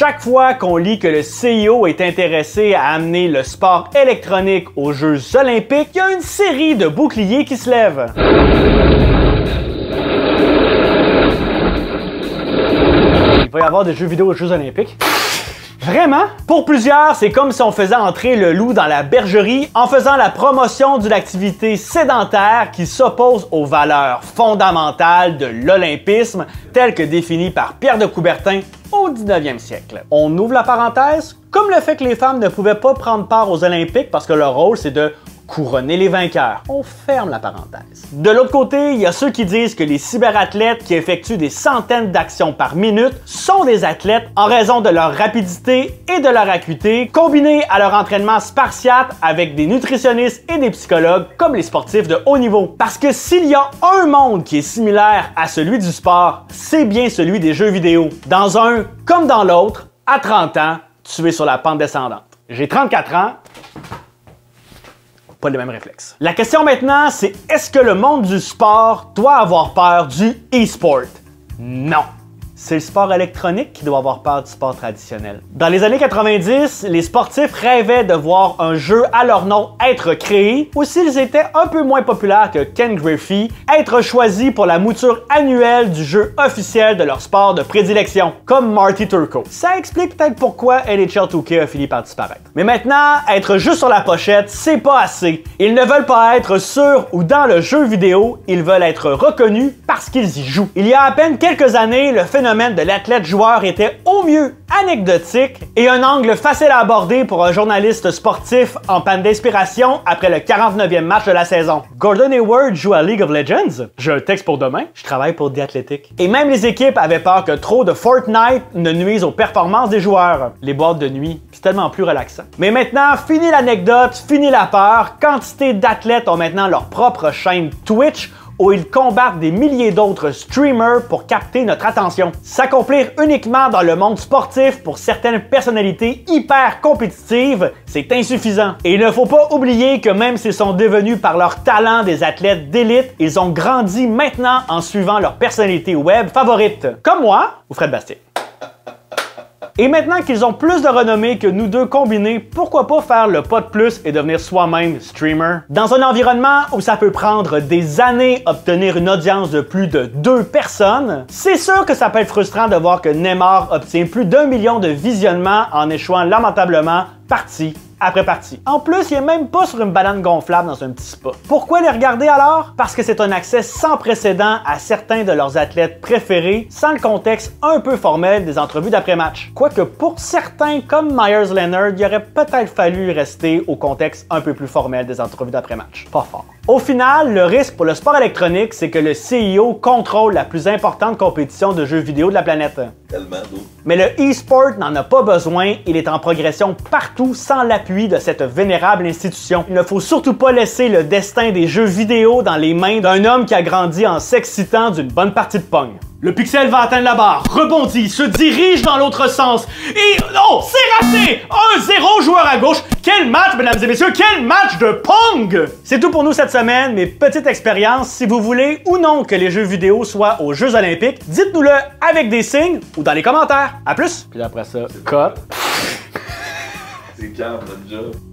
chaque fois qu'on lit que le CIO est intéressé à amener le sport électronique aux Jeux olympiques, il y a une série de boucliers qui se lèvent. Il va y avoir des jeux vidéo aux Jeux olympiques? Vraiment? Pour plusieurs, c'est comme si on faisait entrer le loup dans la bergerie en faisant la promotion d'une activité sédentaire qui s'oppose aux valeurs fondamentales de l'olympisme, telles que définies par Pierre de Coubertin au 19e siècle. On ouvre la parenthèse, comme le fait que les femmes ne pouvaient pas prendre part aux Olympiques parce que leur rôle c'est de couronner les vainqueurs. On ferme la parenthèse. De l'autre côté, il y a ceux qui disent que les cyberathlètes qui effectuent des centaines d'actions par minute sont des athlètes en raison de leur rapidité et de leur acuité, combinés à leur entraînement spartiate avec des nutritionnistes et des psychologues comme les sportifs de haut niveau. Parce que s'il y a un monde qui est similaire à celui du sport, c'est bien celui des jeux vidéo. Dans un comme dans l'autre, à 30 ans, tu es sur la pente descendante. J'ai 34 ans, pas les mêmes réflexes. La question maintenant, c'est est-ce que le monde du sport doit avoir peur du e-sport? Non. C'est le sport électronique qui doit avoir peur du sport traditionnel. Dans les années 90, les sportifs rêvaient de voir un jeu à leur nom être créé, ou s'ils étaient un peu moins populaires que Ken Griffey, être choisis pour la mouture annuelle du jeu officiel de leur sport de prédilection, comme Marty Turco. Ça explique peut-être pourquoi NHL 2K a fini par disparaître. Mais maintenant, être juste sur la pochette, c'est pas assez. Ils ne veulent pas être sur ou dans le jeu vidéo, ils veulent être reconnus parce qu'ils y jouent. Il y a à peine quelques années, le phénomène de l'athlète joueur était au mieux anecdotique et un angle facile à aborder pour un journaliste sportif en panne d'inspiration après le 49e match de la saison. Gordon Hayward joue à League of Legends. J'ai un texte pour demain. Je travaille pour The Athletic. Et même les équipes avaient peur que trop de Fortnite ne nuise aux performances des joueurs. Les boîtes de nuit, c'est tellement plus relaxant. Mais maintenant, fini l'anecdote, fini la peur. Quantité d'athlètes ont maintenant leur propre chaîne Twitch où ils combattent des milliers d'autres streamers pour capter notre attention. S'accomplir uniquement dans le monde sportif pour certaines personnalités hyper compétitives, c'est insuffisant. Et il ne faut pas oublier que même s'ils sont devenus par leur talent des athlètes d'élite, ils ont grandi maintenant en suivant leur personnalité web favorite. Comme moi ou Fred Bastien. Et maintenant qu'ils ont plus de renommée que nous deux combinés, pourquoi pas faire le pas de plus et devenir soi-même streamer? Dans un environnement où ça peut prendre des années obtenir une audience de plus de 2 personnes, c'est sûr que ça peut être frustrant de voir que Neymar obtient plus d'1 million de visionnements en échouant lamentablement partie après partie. En plus, il est même pas sur une banane gonflable dans un petit spa. Pourquoi les regarder alors? Parce que c'est un accès sans précédent à certains de leurs athlètes préférés, sans le contexte un peu formel des entrevues d'après-match. Quoique pour certains, comme Myers Leonard, il aurait peut-être fallu rester au contexte un peu plus formel des entrevues d'après-match. Pas fort. Au final, le risque pour le sport électronique, c'est que le CIO contrôle la plus importante compétition de jeux vidéo de la planète. Tellement d'eau. Mais le e-sport n'en a pas besoin, il est en progression partout sans l'appui de cette vénérable institution. Il ne faut surtout pas laisser le destin des jeux vidéo dans les mains d'un homme qui a grandi en s'excitant d'une bonne partie de Pong. Le pixel va atteindre la barre, rebondit, se dirige dans l'autre sens et... Oh, c'est raté! 1-0 joueur à gauche. Quel match, mesdames et messieurs, quel match de Pong! C'est tout pour nous cette semaine, mes petites expériences. Si vous voulez ou non que les jeux vidéo soient aux Jeux olympiques, dites-nous-le avec des signes ou dans les commentaires. À plus! Puis après ça, cut. C'est calme, notre job.